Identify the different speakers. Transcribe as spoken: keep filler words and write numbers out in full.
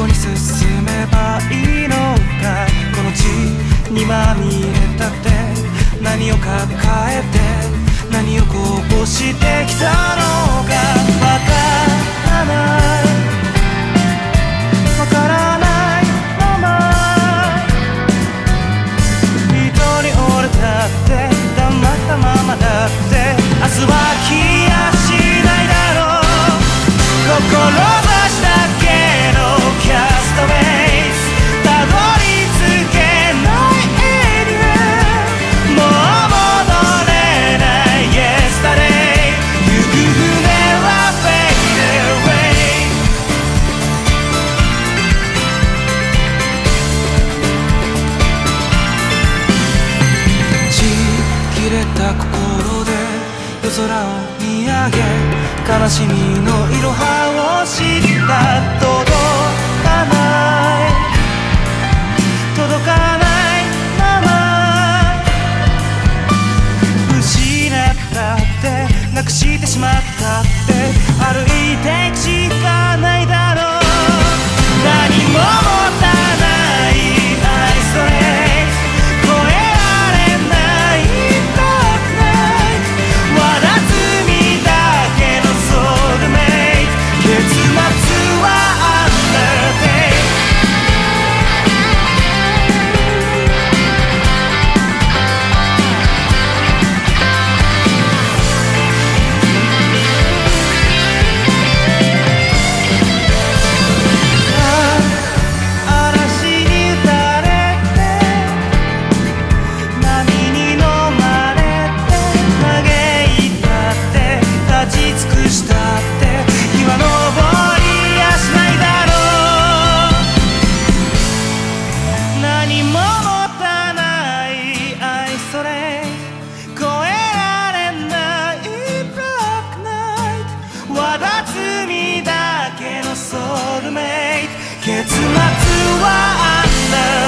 Speaker 1: こに進めばいいのか。この地にまみれたって何を抱えて何をこぼしてきたのかわからないわからないまま一人俺だって黙ったままだって明日は来やしないだろう。志だけのキャストベースたどり着けないエリアもう戻れない Yesterday 行く船は Fade away ちぎれた心で夜空を見上げ悲しみのいろはを知った届かない届かないまま失ったってなくしてしまったって歩いていくしかないだろう。何も持たないアイストレイ越えられない遠くないわだつみだけのソウルメイト結末は Undertake 嵐に打たれて波に飲まれて嘆いたって立ち尽くしたって日は昇りやしないだろう。何も持たない愛それ越えられない Black Night わだつみだけのソウルメイト結末はあんな